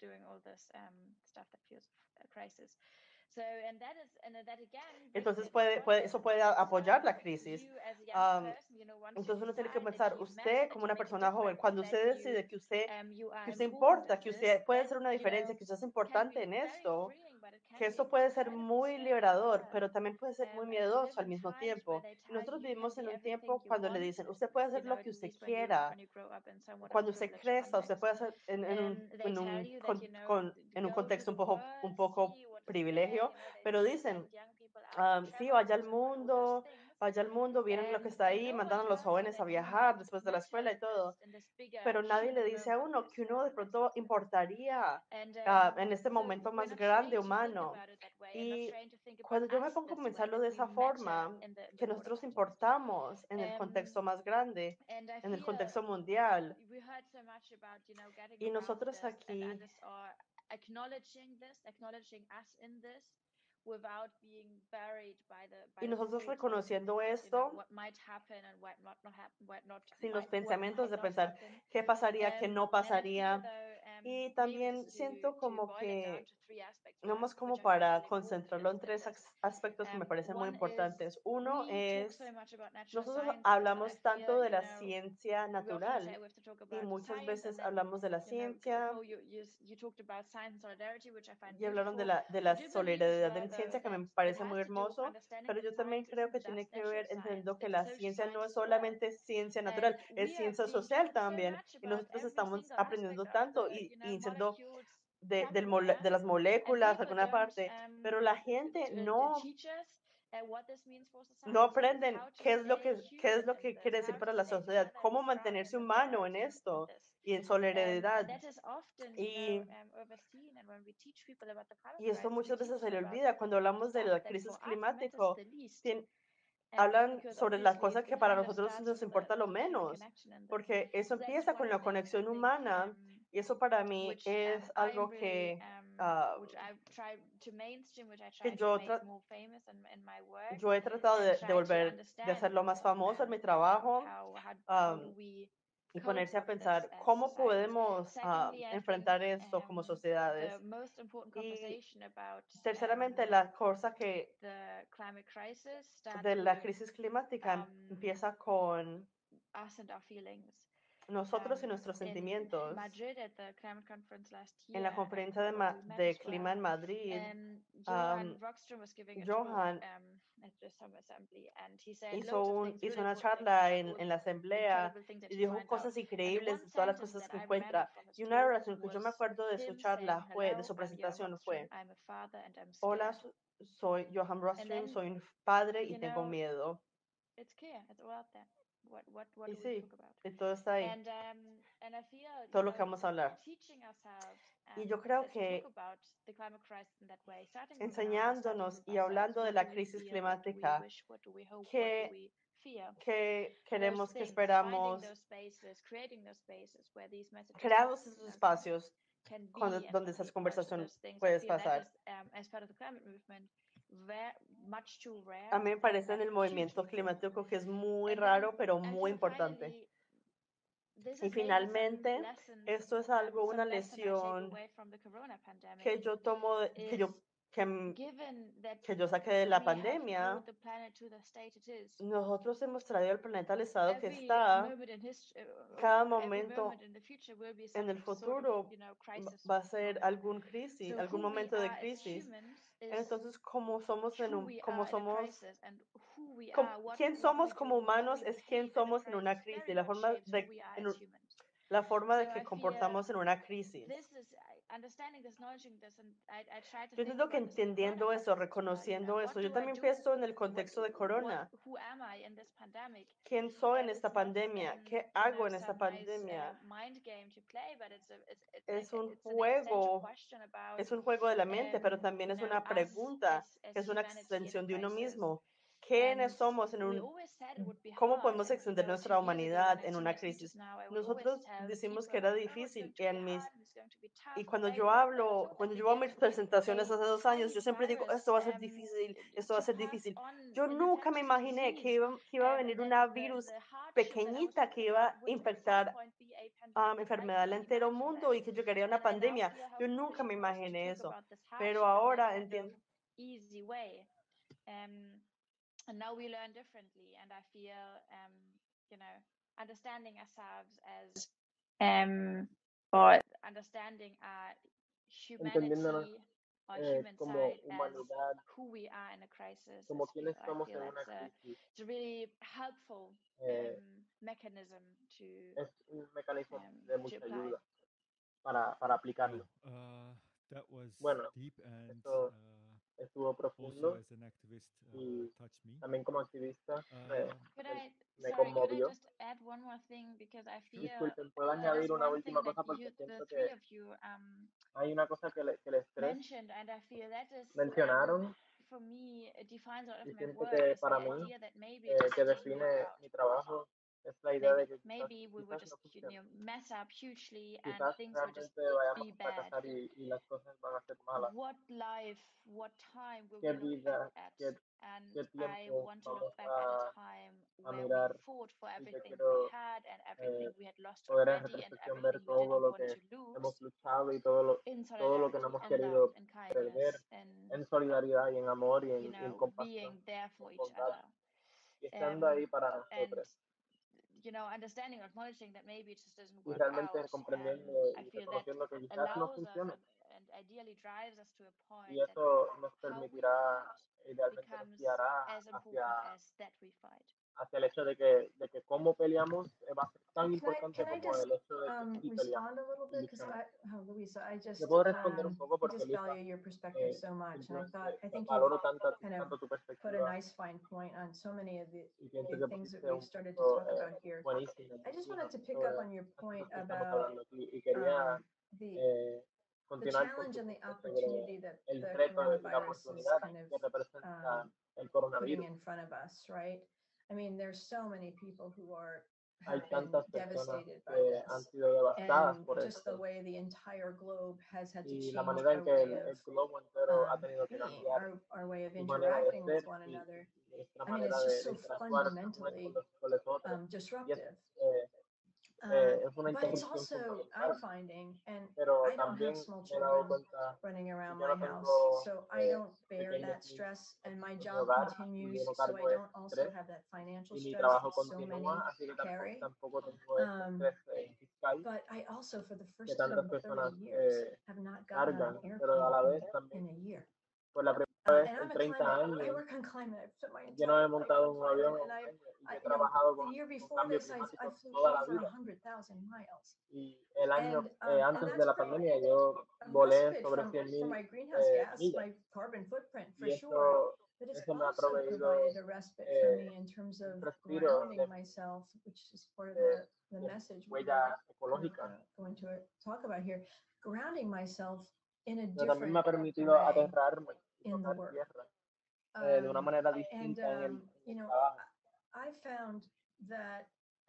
D: Entonces, eso puede apoyar la crisis. Entonces, uno tiene que pensar, usted como una persona joven, cuando usted decide que usted importa, que usted puede hacer una diferencia, que usted es importante en esto, que esto puede ser muy liberador, pero también puede ser muy miedoso al mismo tiempo. Nosotros vivimos en un tiempo cuando le dicen, usted puede hacer lo que usted quiera. Cuando usted crezca, usted puede hacer en un contexto un poco privilegio, pero dicen, sí, vaya al mundo, miren lo que está ahí, mandan a los jóvenes a viajar después de la escuela y todo, pero nadie le dice a uno que uno de pronto importaría en este momento más grande humano. Y cuando yo me pongo a pensarlo de esa forma, que nosotros importamos en el contexto más grande, en el contexto mundial, y nosotros aquí y nosotros reconociendo esto sin los pensamientos de pensar qué pasaría, qué no pasaría. Y también siento como que, nomás como para concentrarlo en tres aspectos que me parecen muy importantes. Uno es, nosotros hablamos tanto de la ciencia natural y muchas veces hablamos de la ciencia y hablaron de la solidaridad en ciencia, que me parece muy hermoso, pero yo también creo que tiene que ver entendiendo que la ciencia no es solamente ciencia natural, es ciencia social también, y nosotros estamos aprendiendo tanto y siendo de las moléculas, alguna parte, pero la gente no aprenden qué es lo que quiere decir para la sociedad, cómo mantenerse humano en esto y en solidaridad. Y esto muchas veces se le olvida cuando hablamos de la crisis climática. Hablan sobre las cosas que para nosotros nos importa lo menos, porque eso empieza con la conexión humana y eso para mí es algo que yo he tratado de volver, de hacerlo más famoso en mi trabajo y ponerse a pensar cómo podemos enfrentar esto como sociedades. Y terceramente, la cosa que de la crisis climática empieza con nosotros y nuestros sentimientos. En la conferencia de clima en Madrid, Johan hizo una charla en la asamblea y dijo cosas increíbles de todas las cosas que encuentra. Y una oración que yo me acuerdo de su charla de su presentación fue: hola, soy Johan Roström, soy un padre y tengo miedo. Y sí, y todo está ahí. Todo lo que vamos a hablar. Y yo creo que enseñándonos y hablando de la crisis climática, ¿qué queremos, que esperamos? Creamos esos espacios donde esas conversaciones puedes pasar. A mí me parece en el movimiento climático que es muy raro, pero muy importante. Y finalmente, esto es algo, una lección que yo tomo, que yo saqué de la pandemia. Nosotros hemos traído el planeta al estado que está. Cada momento en el futuro va a ser algún momento de crisis. Entonces, quién somos como humanos es quién somos en una crisis, la forma de que comportamos en una crisis. Yo entiendo que entendiendo eso, reconociendo eso, yo también pienso en el contexto de Corona. ¿Quién soy en esta pandemia? ¿Qué hago en esta pandemia? Es un juego de la mente, pero también es una pregunta, es una extensión de uno mismo. ¿Quiénes somos cómo podemos extender nuestra humanidad en una crisis? Nosotros decimos que era difícil y cuando yo hago mis presentaciones hace 2 años, yo siempre digo, esto va a ser difícil, esto va a ser difícil. Yo nunca me imaginé que iba a venir una virus pequeñita que iba a infectar enfermedad al entero mundo y que llegaría una pandemia. Yo nunca me imaginé eso, pero ahora entiendo.
H: And now we learn differently, and I feel understanding ourselves as or understanding our humanity, our human
I: como
H: side
I: humanidad,
H: as who we are in a crisis.
I: como quienes
H: I
I: somos
H: feel
I: en una crisis.
H: it's a really helpful mechanism to
I: Es un mecanismo de mucha
H: apply.
I: ayuda para aplicarlo.
C: That was
I: Bueno,
C: deep and
I: esto estuvo profundo y también como activista me conmovió.
H: Could I just add one more thing because I feel
I: Disculpen, ¿puedo
H: that is
I: añadir una
H: one thing
I: última
H: that
I: cosa? Porque
H: you, the
I: siento
H: three
I: que
H: of you
I: hay una cosa que el estrés
H: mentioned, and I feel that is
I: mencionaron
H: for me it defines a lot
I: y
H: of my
I: siento
H: work.
I: que
H: Is
I: para
H: the
I: mí
H: idea that maybe it just
I: que
H: didn't
I: define
H: work out.
I: mi trabajo es la idea de que
H: Maybe we would
I: quizás
H: just
I: no funcione.
H: mess up hugely and
I: Quizás
H: things would just
I: realmente vayamos
H: be
I: a
H: bad.
I: fracasar y las cosas van a ser malas.
H: What life, what time will
I: ¿Qué
H: we look
I: vida,
H: back at?
I: qué
H: And I
I: tiempo
H: want to
I: vamos
H: look back at a time
I: a
H: where
I: mirar?
H: we fought for
I: Y yo
H: everything we
I: quiero
H: had and everything we had lost
I: poder en
H: already and
I: retrospección ver
H: everything we
I: todo
H: didn't
I: lo
H: want
I: que
H: to lose
I: hemos luchado y
H: in
I: todo lo que no
H: solidarity
I: hemos
H: and
I: querido
H: love and
I: perder
H: kindness and
I: en solidaridad y en amor y
H: you
I: en
H: know
I: compasión,
H: being there for
I: en
H: each
I: bondad,
H: other
I: y estando ahí para
H: and
I: nosotros.
H: you know understanding, acknowledging that maybe it just doesn't
I: Y
H: work
I: realmente
H: out,
I: comprendiendo
H: I
I: y
H: feel that
I: reconociendo que quizás no
H: allows us
I: funcione.
H: and ideally drives us to a point
I: Y eso nos
H: that how we
I: permitirá,
H: fight
I: idealmente nos
H: becomes
I: guiará
H: as
I: hacia,
H: important as that we fight.
I: hacia el hecho de que cómo peleamos va a ser tan importante
D: Can I
I: como
D: just
I: el hecho de que sí peleamos.
D: respond a little bit? Because
I: Luchamos.
D: Louisa, I just
I: Yo puedo responder un poco
D: I
I: porque
D: just
I: Lisa,
D: value your perspective so much, and I think you
I: valoro tanto
D: kind of
I: tu
D: put a
I: perspectiva
D: nice fine point on so many of the
I: y pienso que
D: things that
I: pusiste
D: we've
I: un
D: started to
I: punto
D: talk about here.
I: buenísimo
D: I just wanted to pick
I: sobre
D: up on your point
I: lo que estamos
D: about
I: hablando aquí y quería
D: the
I: continuar con
D: challenge
I: tu
D: and the
I: punto sobre
D: opportunity that
I: el
D: the
I: reto y la
D: coronavirus is
I: oportunidad
D: kind of
I: que representa el
D: putting
I: coronavirus.
D: in front of us, right? I mean, there's so many people who
I: Hay
D: have been
I: tantas personas
D: devastated by
I: que han
D: this,
I: sido devastadas
D: and
I: por
D: just the
I: esto
D: way the entire globe has had to
I: y
D: change
I: la manera en
D: our
I: que
D: way
I: el
D: of
I: globo entero ha tenido que
D: being,
I: cambiar
D: our way of
I: su manera de
D: interacting with
I: ser
D: one
I: y
D: another.
I: nuestra
D: I mean,
I: manera
D: it's just
I: de
D: so
I: interactuar
D: fundamentally
I: con los otros. Y es,
D: disruptive.
I: es una
D: But it's
I: interrupción
D: also,
I: fundamental,
D: I'm finding, and
I: pero
D: I don't
I: también
D: have small
I: me he dado
D: children
I: cuenta
D: running around
I: que yo
D: my
I: no
D: house,
I: tengo
D: so I don't bear
I: pequeños
D: that
I: niños
D: stress, and my
I: en mi
D: job
I: hogar y
D: continues,
I: yo no
D: so
I: cargo
D: I
I: ese
D: don't also
I: estrés
D: have that financial
I: y mi
D: stress
I: trabajo
D: that so many
I: continúa, así que
D: carry.
I: tampoco tengo ese estrés fiscal
D: But I also, for the
I: que
D: first time
I: tantas
D: in 30
I: personas
D: years, have not gotten on
I: cargan,
D: an
I: pero a la
D: airplane
I: vez también
D: in a year.
I: por la primera
D: And
I: vez
D: I'm
I: en
D: a
I: 30
D: climate, I
I: años
D: work on climate. I've spent my
I: yo no he
D: entire life
I: montado
D: on
I: un avión
D: climate,
I: en un
D: and
I: año y yo he
D: you know,
I: trabajado
D: the year
I: con
D: before
I: cambio
D: this, I
I: climático
D: flew
I: toda la
D: over
I: vida
D: 100,000 miles.
I: y el año
D: And
I: antes de
D: that's
I: la
D: great.
I: pandemia yo
D: Most
I: volé
D: of it
I: sobre
D: for
I: 100.000
D: my greenhouse gas,
I: millas
D: my carbon footprint, for
I: y
D: sure. But it's
I: eso me ha
D: also
I: proveído
D: provided a respite for me in terms of
I: un respiro
D: grounding
I: de
D: myself, which is part of the message we're
I: huella ecológica,
D: going to talk about here. Grounding myself in a
I: pero también me ha
D: different
I: permitido
D: way
I: aterrarme y
D: in the
I: tocar
D: work.
I: tierra de una manera distinta en el
D: You know,
I: trabajo.
D: I found that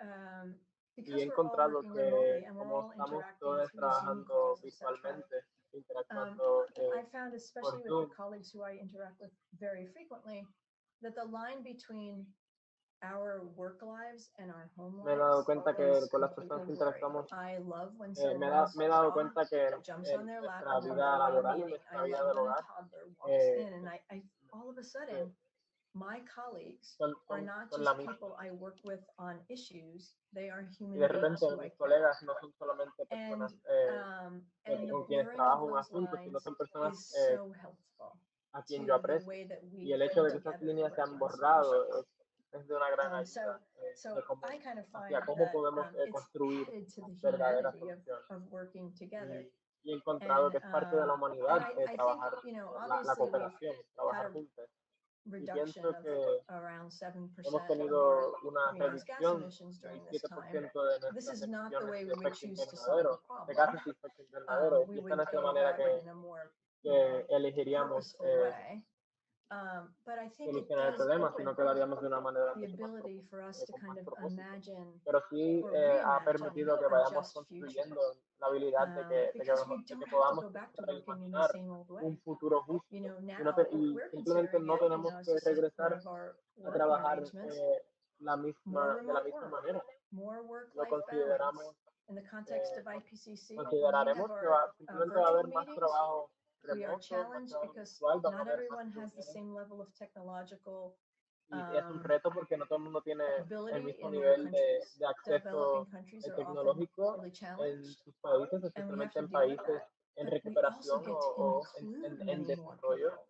I: Y
D: because
I: he
D: we're all
I: encontrado
D: working remotely
I: que
D: and we're
I: como
D: all
I: estamos
D: interacting
I: todos
D: through Zoom
I: trabajando
D: calls, etc.
I: virtualmente, interactuando
D: I found, especially with
I: Zoom.
D: the colleagues who I interact with very frequently, that the line between our work lives and our home
I: Me he dado
D: lives
I: cuenta que
D: is
I: con las personas que
D: completely blurry.
I: interactuamos,
D: I love when
I: me he
D: someone's
I: dado
D: dog
I: cuenta que
D: jumps on their lap
I: nuestra
D: in the
I: vida
D: middle of a
I: laboral y
D: meeting.
I: nuestra
D: I
I: vida
D: love
I: del
D: when a
I: hogar
D: toddler walks in, and I all of a sudden, my colleagues are not
I: son
D: just
I: la misma.
D: people I work with on issues; they are
I: Y
D: human
I: de
D: beings
I: repente
D: who I
I: mis
D: care
I: colegas no son solamente
D: and
I: personas con quienes
D: blurring of
I: trabajo un
D: those
I: asunto, sino
D: lines
I: son personas
D: is so helpful
I: a quien
D: to
I: yo
D: the
I: aprecio.
D: way that
I: Y
D: we
I: el hecho
D: bring
I: de que esas
D: together
I: líneas se
D: work
I: han
D: on
I: borrado
D: solutions.
I: es de una gran ayuda
D: So
I: de cómo,
D: I kind of find
I: hacia cómo
D: that
I: podemos
D: it's
I: construir
D: added to the
I: verdaderas
D: humanity
I: soluciones.
D: of working together.
I: Y he encontrado que es parte de la humanidad
D: And I think,
I: trabajar,
D: you know,
I: la
D: obviously we've
I: cooperación,
D: had
I: trabajar
D: a
I: juntos. Y
D: reduction
I: pienso
D: of
I: que
D: around 7%
I: hemos
D: of our
I: tenido una
D: greenhouse gas
I: reducción
D: emissions
I: del
D: during this
I: 7%
D: time.
I: de
D: This
I: nuestras
D: is not the
I: emisiones
D: way
I: de
D: we would
I: efecto
D: choose to solve
I: invernadero,
D: the
I: de
D: problem.
I: gases de efecto invernadero.
D: We
I: Y esta
D: would
I: no es la
D: go
I: manera
D: about it in a more
I: que elegiríamos
D: purposeful way. But I think it
I: solucionar el
D: does
I: problema,
D: open
I: sino que lo haríamos de una manera
D: the
I: mucho más
D: ability for us to
I: con
D: kind
I: más
D: of
I: propósito.
D: imagine
I: Pero sí
D: or
I: ha
D: reimagine
I: permitido que
D: a
I: vayamos
D: just future.
I: construyendo la habilidad de
D: Because we don't
I: que
D: have to
I: podamos
D: go back to working in the
I: imaginar
D: same old way.
I: un futuro justo.
D: You know,
I: Y,
D: now
I: y
D: we're
I: simplemente
D: considering
I: no
D: it, you
I: tenemos
D: know, as
I: que
D: this is part
I: regresar
D: of our
I: a
D: working
I: trabajar
D: arrangements,
I: de la
D: more
I: misma
D: remote work,
I: manera.
D: more
I: Lo
D: work-life
I: consideramos,
D: balance. In the context of IPCC, when we
I: consideraremos
D: have
I: que
D: our
I: simplemente va a
D: virtual
I: haber más
D: meetings,
I: trabajo
D: we are
I: remoto, más
D: challenged
I: trabajo
D: because
I: virtual, va a
D: not
I: haber más
D: everyone has the
I: reuniones.
D: same level of technological
I: Y es un reto porque no todo el mundo tiene el
D: ability
I: mismo
D: in their
I: nivel
D: countries.
I: de acceso
D: Developing countries are often
I: tecnológico
D: really
I: en
D: challenged,
I: sus países,
D: and we have
I: especialmente
D: to
I: en
D: deal with
I: países
D: that.
I: en
D: But we also
I: recuperación
D: get to
I: o
D: include
I: en
D: many more
I: desarrollo.
D: people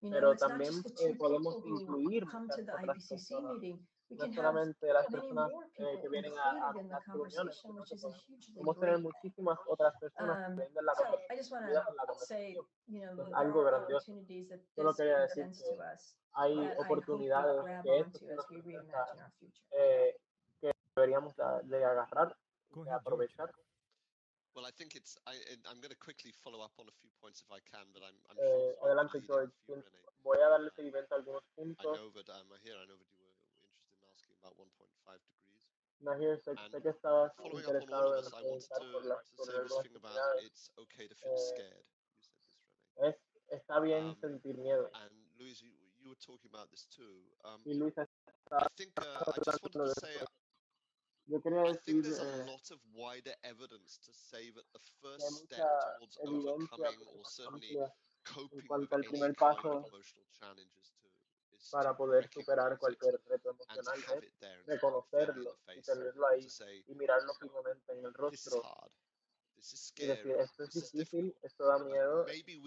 I: pero también podemos incluir muchas otras personas. No solamente las personas que vienen a las reuniones, sino que podemos tener muchísimas otras personas que vienen de la conversación. Es algo grandioso. Solo quería decir que hay oportunidades que esto se nos presenta, que deberíamos de agarrar y de aprovechar.
F: Well, I think I'm going to quickly follow up on a few points if I can, but I'm sure
I: adelante, George. Voy a darle seguimiento a algunos puntos.
F: I know that you were interested in asking about 1.5 degrees.
I: Nahir, sé que estabas interesado en preguntar por las actividades.
F: It's okay to feel scared. You said this, Rene.
I: Está bien sentir miedo.
F: And Louise, you were talking about this too.
I: Y Luisa,
F: I think I just wanted to say.
I: Yo quería
F: I think
I: decir
F: there's a lot of wider evidence to say that the first
I: que
F: step towards overcoming or certainly coping with any kind of emotional challenges is
I: para poder superar cualquier reto emocional es reconocerlo y tenerlo ahí y mirarlo firmemente en el rostro y decir, esto es difícil, esto da miedo,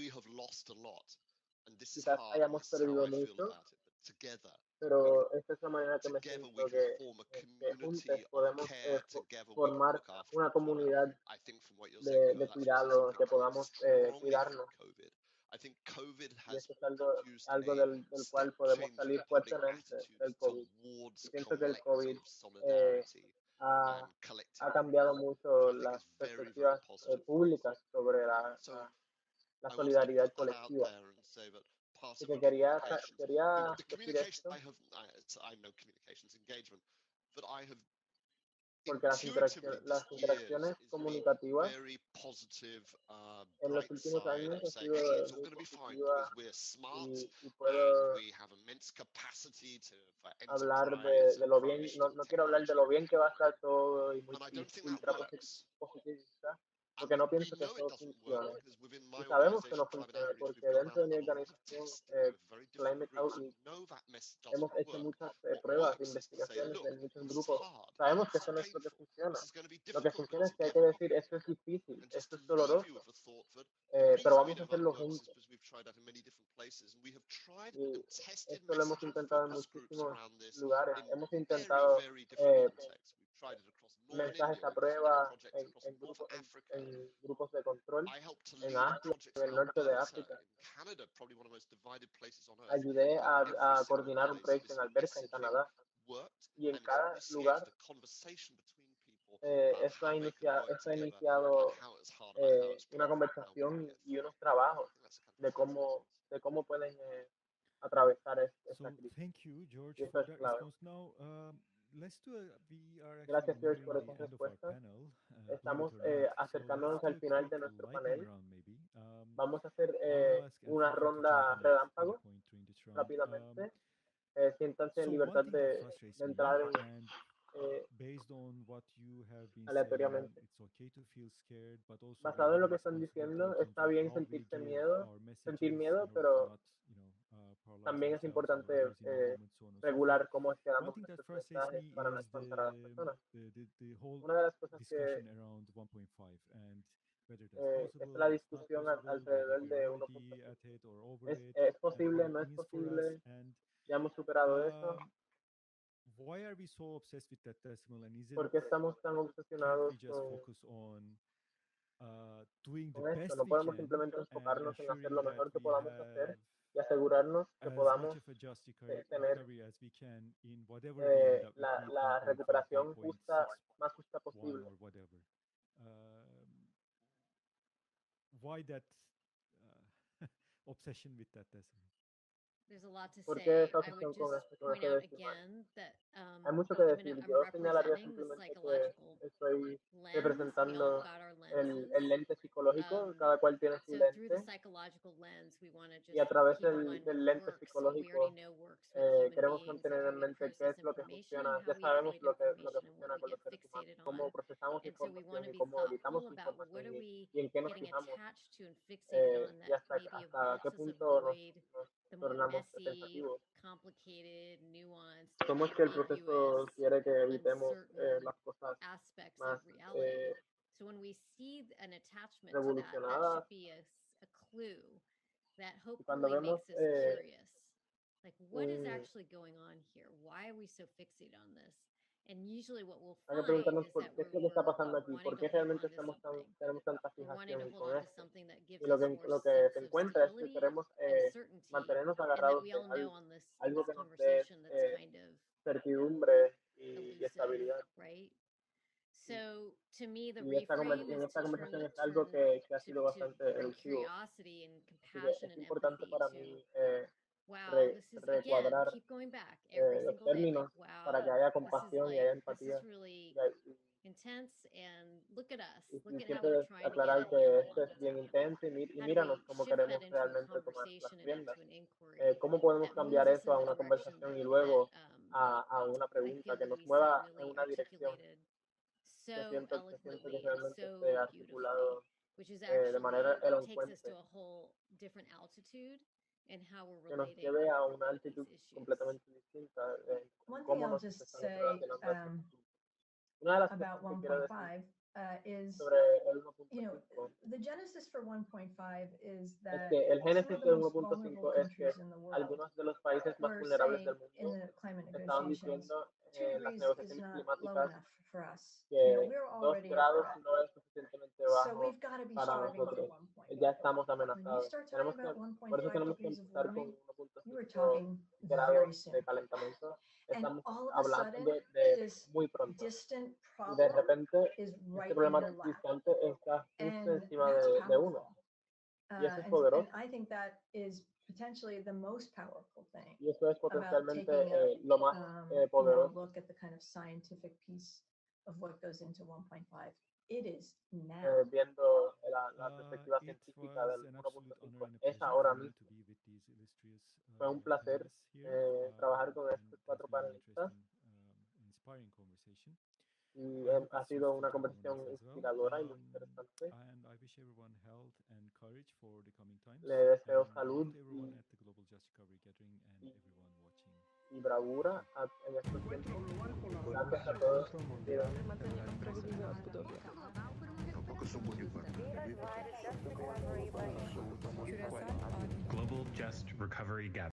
I: quizás hayamos perdido mucho, pero esta es la manera que me siento que juntos podemos formar una comunidad de cuidado, que podamos cuidarnos. Y esto es algo del cual podemos salir fuertemente del COVID. Y pienso que el COVID ha cambiado mucho las perspectivas públicas sobre la solidaridad colectiva. Así que quería decir esto, porque las interacciones comunicativas en los últimos años han sido muy positivas y puedo hablar de lo bien, no quiero hablar de lo bien que va a estar todo y muy ultra positivista, porque no pienso que eso funcione. Y sabemos que no funciona, porque dentro de mi organización, Climate Outreach, hemos hecho muchas pruebas de investigaciones en muchos grupos. Sabemos que eso no es lo que funciona. Lo que funciona es que hay que decir, esto es difícil, esto es doloroso, pero vamos a hacerlo juntos. Y esto lo hemos intentado en muchísimos lugares. Hemos intentado mensajes a prueba en grupos de control en Asia, en el norte de África. Ayudé a coordinar un proyecto en Alberta, en Canadá. Y en cada lugar esto ha iniciado una conversación y unos trabajos de cómo pueden atravesar esta crisis.
C: Thank you, George,
I: y eso
C: for
I: es
C: that
I: clave.
C: response. Now, we are
I: Gracias, George, por
C: nearing
I: esas
C: the end of our
I: respuestas.
C: panel,
I: Estamos
C: believe it or not.
I: acercándonos
C: So
I: al
C: let's do a
I: final de
C: quick
I: nuestro
C: lightning
I: panel.
C: round, maybe.
I: Vamos a hacer
C: I'll ask
I: una
C: everyone to
I: ronda
C: jump in at any
I: relámpago
C: point during this round.
I: rápidamente. Siéntanse en
C: So
I: libertad
C: one thing that frustrates
I: de
C: me,
I: entrar
C: and based on what you have been saying,
I: aleatoriamente.
C: it's okay to feel scared, but also
I: Basado en lo que están
C: responsibility
I: diciendo,
C: in terms
I: está
C: of
I: bien
C: how we
I: sentirse
C: give
I: miedo,
C: our messages
I: sentir
C: in
I: miedo,
C: order to
I: pero
C: not, paralyze
I: también es
C: ourselves or
I: importante
C: others in the moment, so on and so forth.
I: regular cómo es que
C: One
I: damos
C: thing that
I: nuestros
C: frustrates
I: mensajes
C: me
I: para no
C: is
I: espantar a las personas.
C: the whole
I: Una de las cosas que
C: discussion around 1.5 and whether that's
I: es
C: possible,
I: la
C: it's not
I: discusión
C: possible,
I: alrededor
C: whether
I: de
C: we're already
I: 1.5.
C: at it or over it,
I: Es posible,
C: what
I: no
C: it
I: es
C: means for us,
I: posible,
C: and
I: ya hemos superado eso.
C: why are we so obsessed with that decimal, and is it
I: ¿Por qué estamos tan
C: can't
I: obsesionados
C: we just focus on doing the
I: con esto?
C: best
I: No
C: we
I: podemos
C: can
I: simplemente
C: and
I: enfocarnos en hacer
C: ensuring
I: lo
C: that
I: mejor que
C: we
I: podamos
C: have
I: hacer y asegurarnos que
C: as
I: podamos
C: much of a just
I: tener
C: recovery as we can in whatever we end up with, be it
I: la
C: 1.5,
I: recuperación
C: 1.6,
I: más justa
C: 1
I: posible.
C: or whatever. Why that obsession with that decimal?
G: There's a lot to
I: ¿Por
G: say.
I: qué esa
G: I would
I: obsesión con
G: just
I: ese
G: point out
I: decimal?
G: again that
I: Hay mucho que decir.
G: I'm
I: Yo señalaría
G: representing the
I: simplemente que
G: psychological
I: estoy
G: lens. We all
I: representando
G: got our lenses.
I: el lente psicológico, cada cual tiene su
G: So through the
I: lente,
G: psychological lens, we want to just
I: y a través
G: keep in mind
I: del
G: what
I: lente
G: works, what we
I: psicológico
G: already know works with human
I: queremos
G: beings,
I: mantener
G: how
I: en
G: we
I: mente qué
G: process
I: es lo que
G: information,
I: funciona.
G: how
I: Ya
G: we
I: sabemos
G: avoid
I: lo que
G: information, and what
I: funciona
G: we
I: con los
G: get
I: seres humanos,
G: fixated
I: cómo
G: on.
I: procesamos
G: And so we
I: información
G: want to
I: y
G: be
I: cómo editamos
G: thoughtful about what
I: información
G: are we
I: y en qué nos
G: getting
I: fijamos,
G: attached to and fixated on
I: y
G: that
I: hasta
G: maybe
I: qué
G: helps us
I: punto
G: avoid the more
I: tornamos
G: messy,
I: pensativos.
G: complicated, nuanced,
I: ¿Cómo es que el proceso
G: ambiguous,
I: quiere que evitemos
G: uncertain
I: las cosas
G: aspects
I: más
G: of reality? So when we see an attachment to that
I: revolucionadas?
G: should be a clue that
I: Y cuando
G: hopefully
I: vemos
G: makes us curious. Like, what is
I: un,
G: actually going on here? Why are we so fixated on this? And usually what we'll
I: hay que
G: find
I: preguntarnos
G: is
I: por
G: that
I: qué es lo que está pasando aquí, por
G: wanting
I: qué
G: to hold
I: realmente
G: on to something.
I: tenemos tanta
G: We're wanting to
I: fijación
G: hold
I: con
G: on to
I: esto.
G: something that gives
I: Y lo
G: us
I: que,
G: more
I: lo que
G: sense
I: se
G: of
I: encuentra es que
G: stability
I: queremos
G: and certainty.
I: mantenernos
G: And that
I: agarrados
G: we
I: de
G: all know on this
I: algo que nos dé
G: conversation that's kind of
I: certidumbre y
G: elusive,
I: estabilidad.
G: right? So to me, the
I: Y esta,
G: reframe
I: en
G: is
I: esta
G: to
I: conversación
G: turn
I: es algo que ha sido bastante
G: bring
I: elusivo.
G: curiosity and
I: Así que
G: compassion
I: es
G: and
I: importante
G: empathy
I: para
G: to,
I: mí
G: wow, this is again,
I: recuadrar
G: keep going back every
I: los
G: single day.
I: términos
G: Like, wow,
I: para que haya
G: this is
I: compasión y
G: like,
I: haya
G: this
I: empatía.
G: is really
I: Y
G: intense, and look at us.
I: y
G: Look at how
I: siempre
G: we're trying to get
I: aclarar
G: a
I: que
G: handle
I: esto
G: on
I: es
G: what's
I: bien
G: happening.
I: intenso y
G: How do
I: míranos
G: we
I: cómo
G: shift that
I: queremos
G: into a
I: realmente tomar las
G: conversation and
I: riendas.
G: into an inquiry
I: ¿Cómo podemos
G: that
I: cambiar
G: moves us
I: eso a
G: in the
I: una
G: direction
I: conversación y
G: that
I: luego a una
G: I
I: pregunta
G: feel
I: que nos
G: Luisa
I: mueva en
G: really
I: una dirección
G: articulated so
I: que siento que
G: eloquently and
I: realmente
G: so
I: esté articulado
G: beautifully, which is
I: de
G: actually
I: manera
G: takes us
I: elocuente,
G: to a whole different altitude in how we're
I: que nos
G: relating
I: lleve a una
G: these
I: altitud
G: issues.
I: completamente distinta en
E: One thing
I: cómo
E: I'll
I: nos
E: just
I: estamos
E: say
I: relacionando a estos asuntos. Una de las
E: about
I: cosas que quiero decir
E: 1.5 is,
I: sobre el
E: you know,
I: 1.5
E: the genesis for 1.5 is
I: es
E: that
I: que el
E: some of
I: génesis
E: the
I: del
E: most vulnerable
I: 1.5 es que
E: countries in the world
I: algunos de los países más
E: were
I: vulnerables
E: saying
I: del
E: in
I: mundo
E: the climate
I: estaban
E: negotiations,
I: diciendo
E: 2
I: en las
E: degrees is
I: negociaciones
E: not low
I: climáticas
E: enough for us.
I: que
E: You know, we're
I: 2
E: already a
I: grados
E: threat.
I: no es suficientemente
E: So
I: bajo
E: we've got to be
I: para
E: striving for
I: nosotros.
E: 1.5.
I: Ya estamos
E: When you
I: amenazados.
E: start talking
I: Tenemos que,
E: about
I: por eso
E: 1.5
I: tenemos que
E: degrees of
I: empezar con
E: warming, you were
I: 1.5
E: talking very
I: grados
E: soon.
I: de calentamiento.
E: And
I: Estamos
E: all of a
I: hablando
E: sudden,
I: de
E: this
I: muy pronto.
E: distant
I: Y de
E: problem
I: repente,
E: is
I: este
E: right in
I: problema
E: your lap.
I: distante está justo
E: And
I: encima
E: that's
I: de uno.
E: powerful.
I: Y eso es
E: And
I: poderoso.
E: I think that is potentially the most powerful thing
I: Y eso es
E: about
I: potencialmente
E: taking a
I: lo más poderoso.
E: look at the kind of scientific piece of what goes into 1.5. It is now.
I: Viendo la perspectiva
C: It
I: científica
C: was
I: del
C: an absolute
I: 1.5
C: honor and a
I: es
C: pleasure
I: ahora
C: for me
I: mismo.
C: to be with these illustrious
I: Fue un placer
C: panelists here.
I: trabajar con
C: And
I: estos
C: it
I: 4
C: has been an
I: panelistas
C: interesting, inspiring conversation.
I: y
C: I hope
I: ha
C: it's
I: sido
C: useful
I: una
C: to
I: conversación
C: everyone else as well.
I: inspiradora y muy interesante.
C: And I wish everyone health and courage for the coming times.
I: Le deseo
C: And
I: salud
C: good everyone at the Global Jazz Recovery Gathering and everyone watching.
I: y bravura en estos tiempos. Gracias a
A: El
I: todos.
A: Encuentro Mundial de la Empresa.
B: Global Just Recovery Gathering.